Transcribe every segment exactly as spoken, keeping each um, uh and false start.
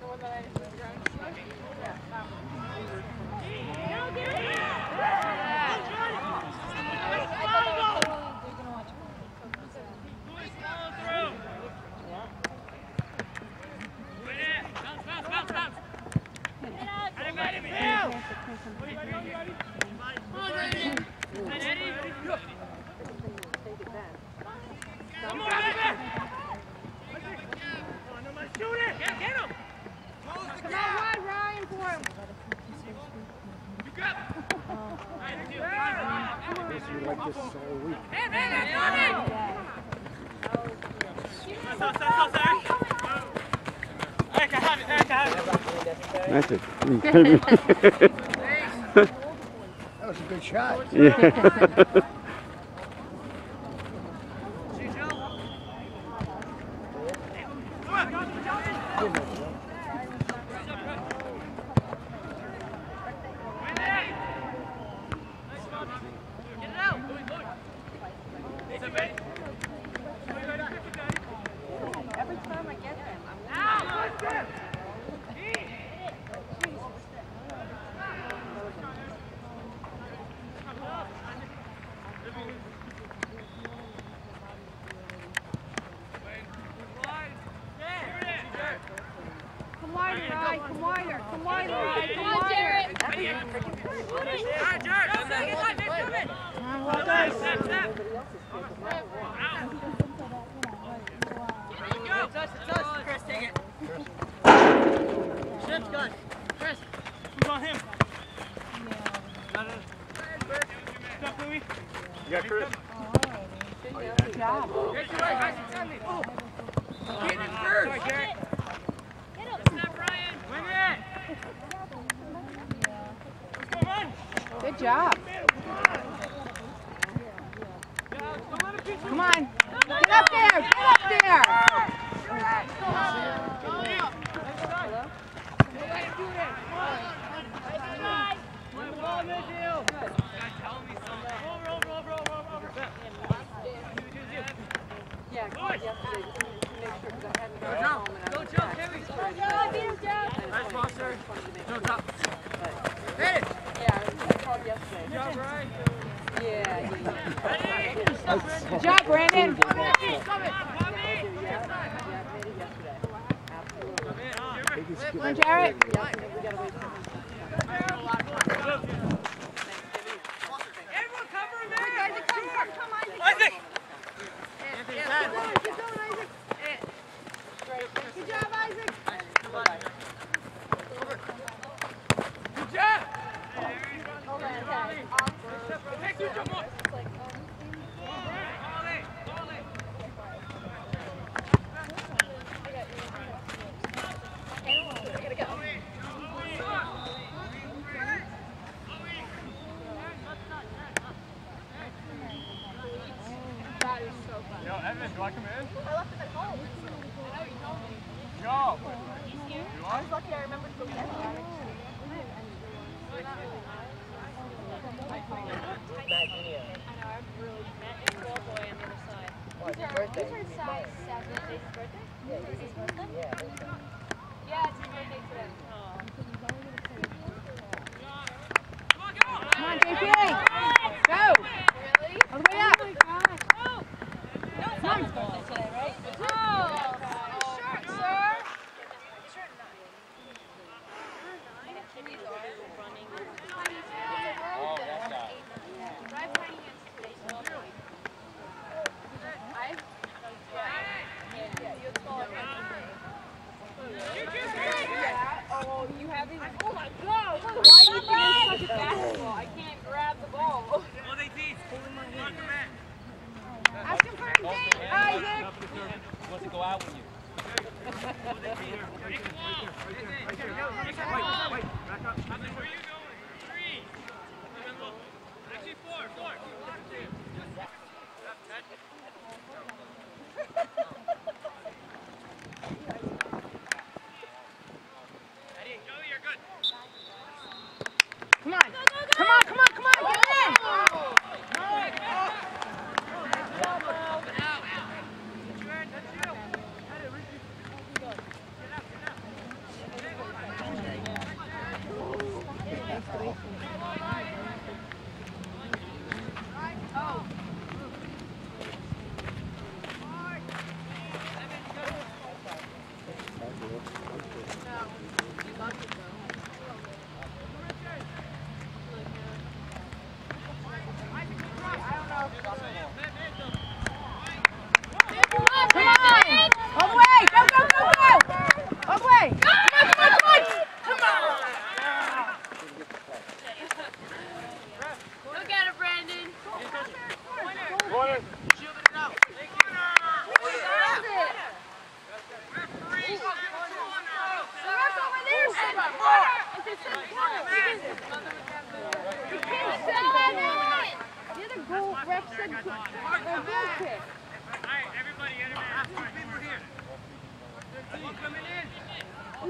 That's it. That was a good shot. Yeah. Good job. Come on. Get up there. Get up there. Good job, Brandon. Come on, Jarrett. Everyone cover him there. Isaac, come, come, come, Isaac. Isaac. Keep going, keep going, Isaac. Good job, Isaac. Good job. Hold on, okay. Take two, jump on. Yo, Evan, do I come in? I left it at home. I know, you told me. Yo! You I was lucky I remembered to go get it. I know, I'm really met a small boy on the other side. These are, these are size seven. Is his birthday? Yeah, is his birthday? Yeah, yeah, it's his birthday today. Come on, J P! Go! Really? All the way up! Oh my God. Oh. No, it's not his birthday today, right? Oh, oh. Shirt, sir! His shirt nine. Nine? And Kitty's always running. Oh, that's that. Drive tiny hands today, so I'll do it. I? Yeah, yeah, you're taller than me. Oh, you have these? Oh my God! Why do you think I'm such a basketball? I can't grab the ball. Well, they teach. Lock him in. Ask him for a date, Isaac! Wants to go out with you. Actually, four, four. Joey, you're good. Come on! Come on, come on, come on! Get in! That's you.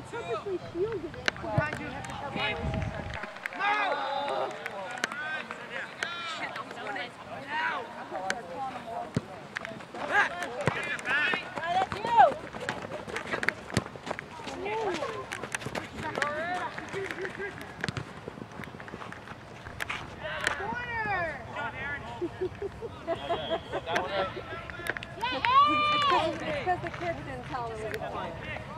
perfectly shielded it. Sometimes you have to have my That's you! Corner! It's because the kids didn't tell them it was fine.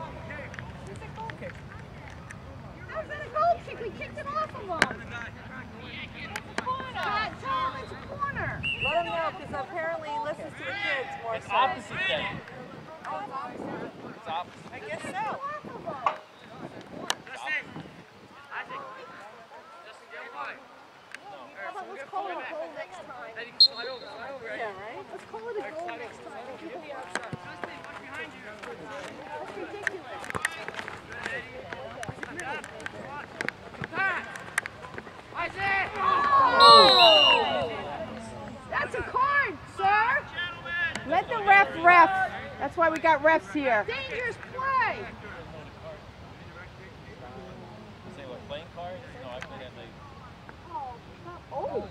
How's that a goal kick? We kicked it off of them. It's a corner. God, tell him it's a corner. Let him know, because apparently he listens to the kids more It's so. opposite then. Oh, it's opposite? It's opposite. I guess so. Let's call it a goal next time. Yeah, right? Let's call it a goal next time. And people be outside. That's ridiculous. Oh! That's a card, sir. Let the ref ref. That's why we got refs here. Dangerous play. Say what, playing cards? No, I played at like. Oh.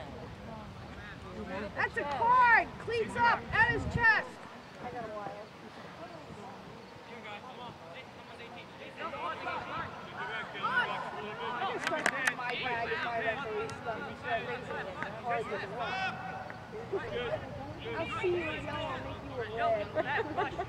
That's a card. Cleats up at his chest. I got a wire. I just start doing my bag and my referee stuff instead of raising it. My card doesn't work. I'll see you in yellow. I'll make you a red.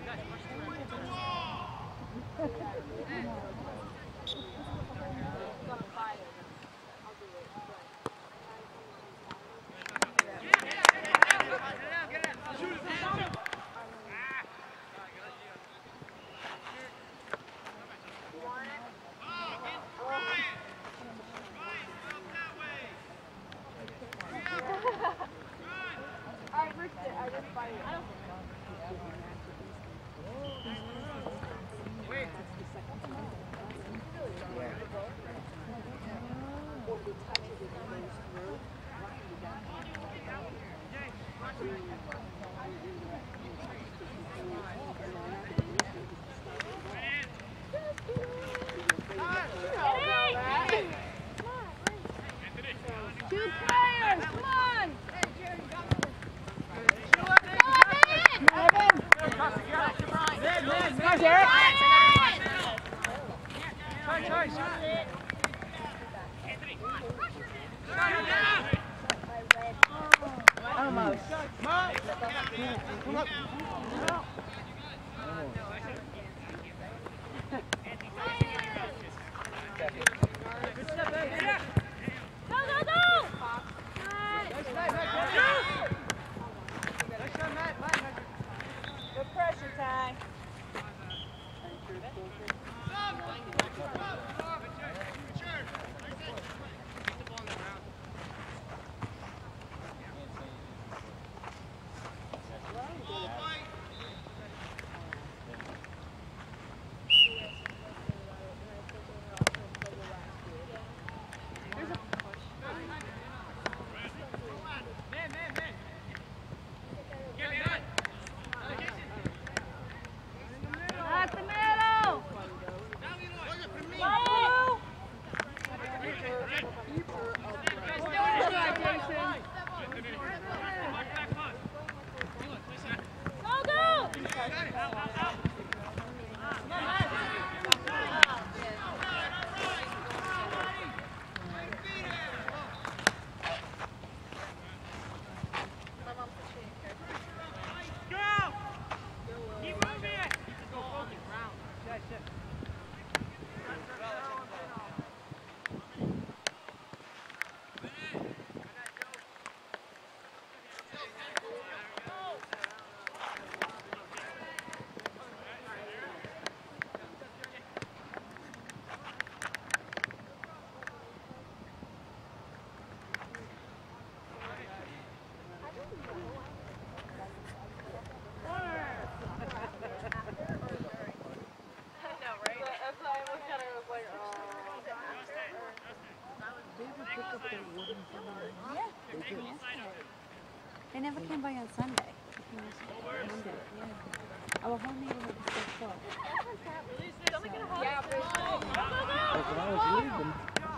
They never came by on Sunday. They came yesterday, Monday, yeah. Our whole neighborhood was Yeah, Like when I was leaving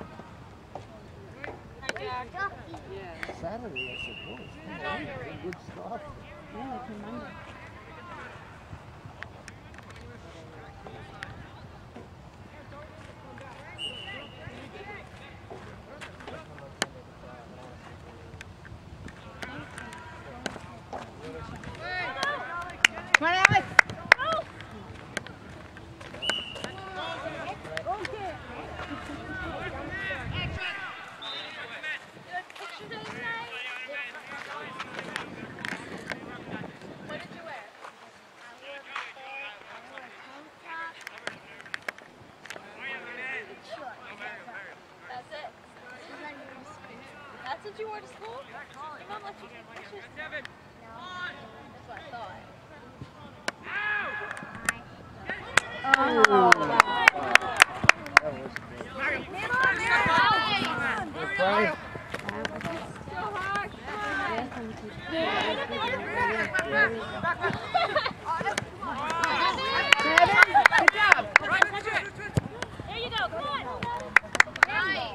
Saturday, I said, boy, it's some good stuff. Yeah, it's Monday. Come on, Alex! That's what you wore to school? Your mom let you take pictures? That's what I thought. Oh. Right. Good job. There you go, come on. Nice.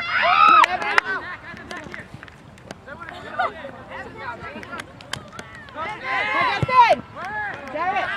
Edison! Derek!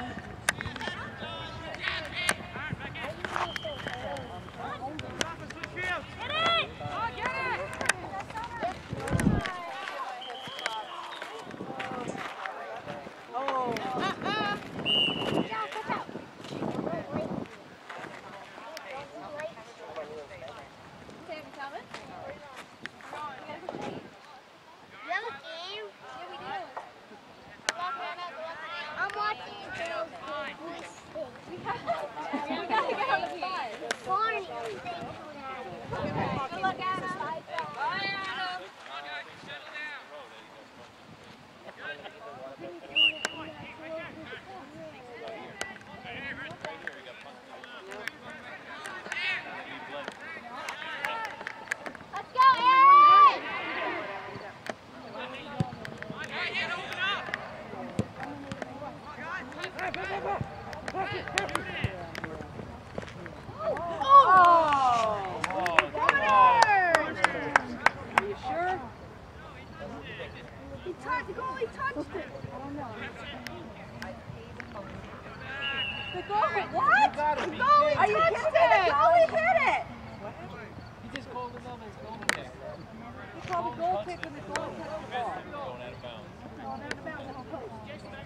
Are you kidding me? Goalie hit it! He just called him over his goal kick. He called the goal kick when the goal kick the ball. Going out of bounds. Going out of bounds, that'll coach.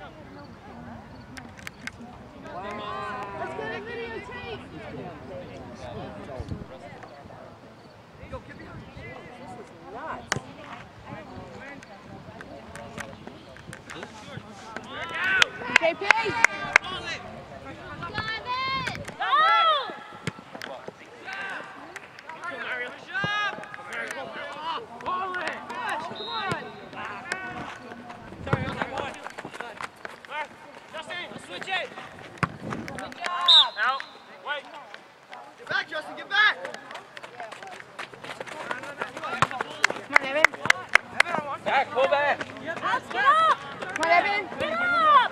Let's get a videotape! This is nuts. K P! Back, pull back. Let's get up! Come on, Evan! Get up!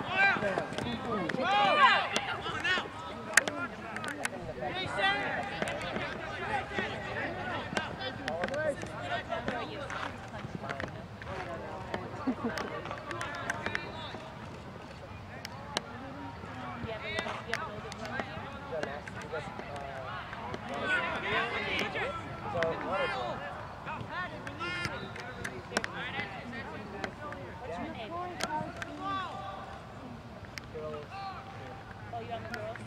Oh, you're on the girls?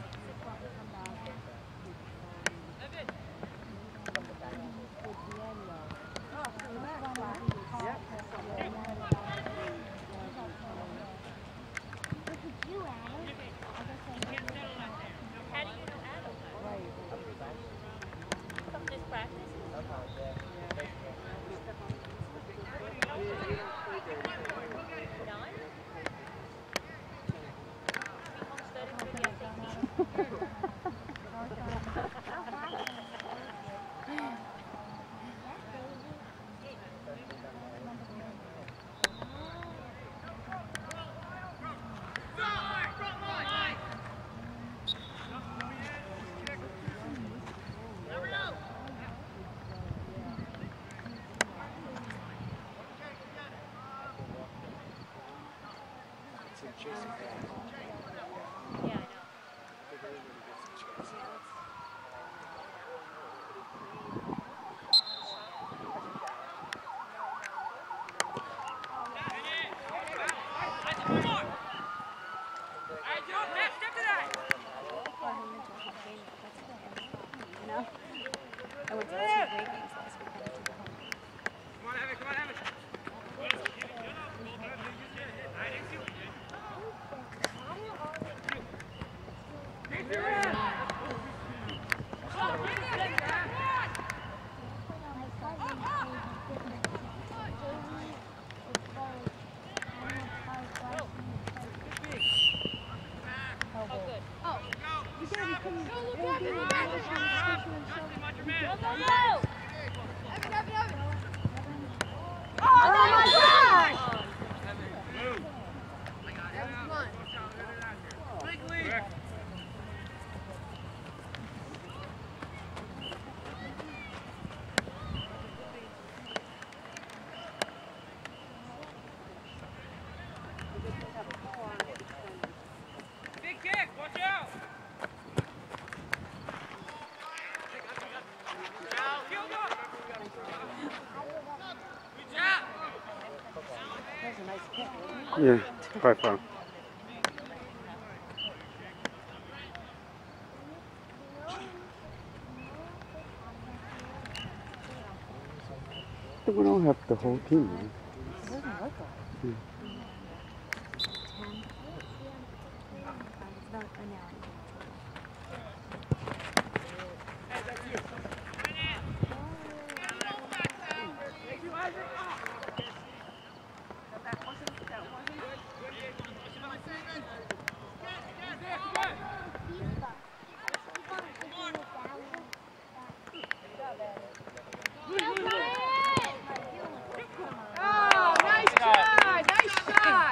How do you know Adam? From this practice? Nine? We home studied for the S A T. Yeah, quite far. We don't have the whole team, right? It doesn't look like it. Yeah. It's not a now. Oh, nice try. Nice shot.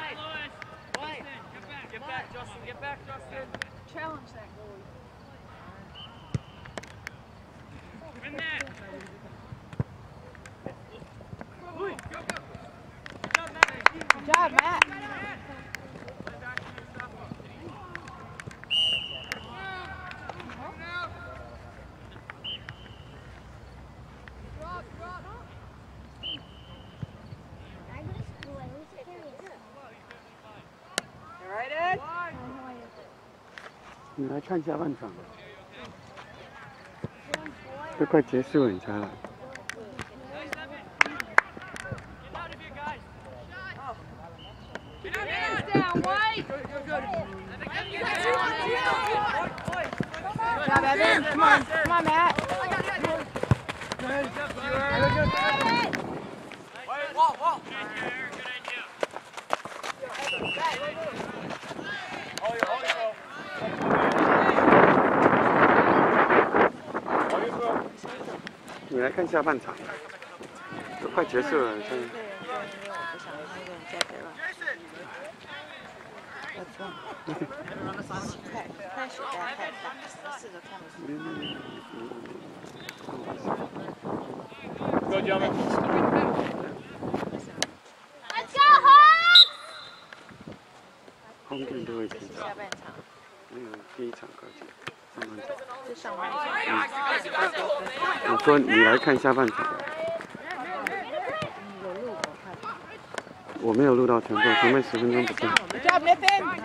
Get back, Justin. Get back, Justin. Challenge that goalie. Win that. Good job, Matt. You right, Ed? 你来看下半场吧，都快结束了，你才来。 Hands down, White. Good, good, good. Good job, Evan. Come on, come on, Matt. Good. Good, good, good. Wall, wall. Hold your throw. 你来看下半场，都快结束了，现在。 开始在看看，试着看的是。 Go, gentlemen. Let's go, Hawks! 红队都会提早， 下半场， 那个第一场高级，上半场。 是上半场。 我说你来看下半场，我没有录到全部，前面十分钟不算。 Good job, Nathan.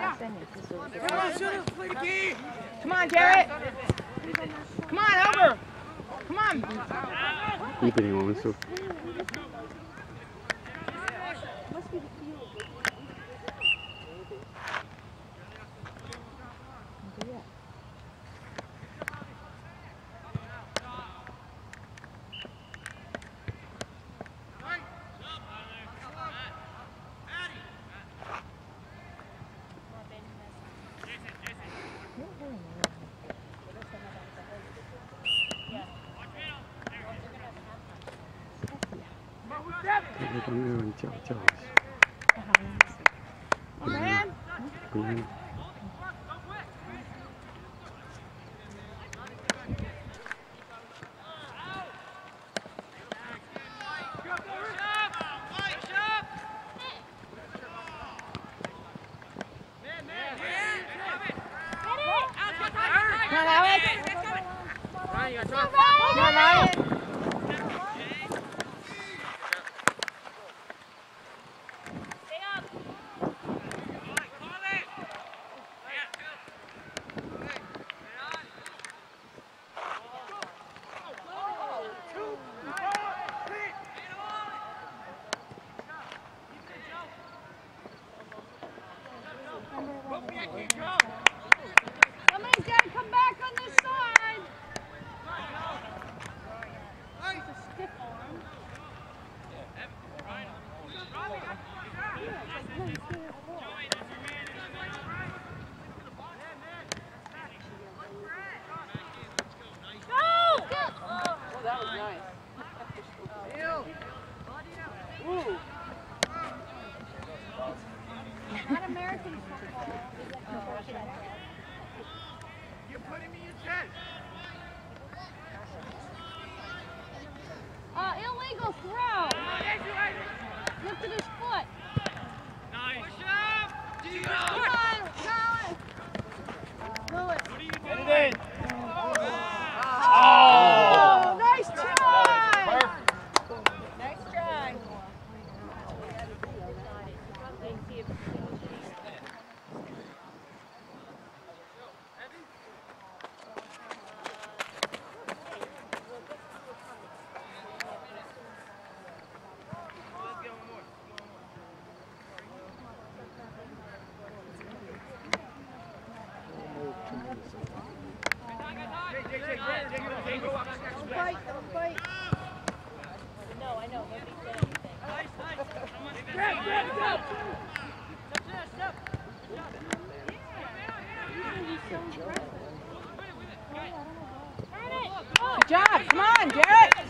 Come on, Garrett. Come on, over. Come on. 一比零我们输。 我帮那个人叫叫我去。不用，不用。 on, Alex. Ryan, you got top. Come on, Ryan. Somebody's got to come back on this side. It's a stiff arm. Go! Oh, that was nice. Ooh. Not American football. You're putting me in chest. Uh, illegal throw. Lifted his foot. Nice. Come on, Colin. Lewis. Get it in. Oh, nice try. Nice try. Fight, don't fight. No, I know. Nobody said anything. Grab, grab, grab. Good job. Come on, Garrett.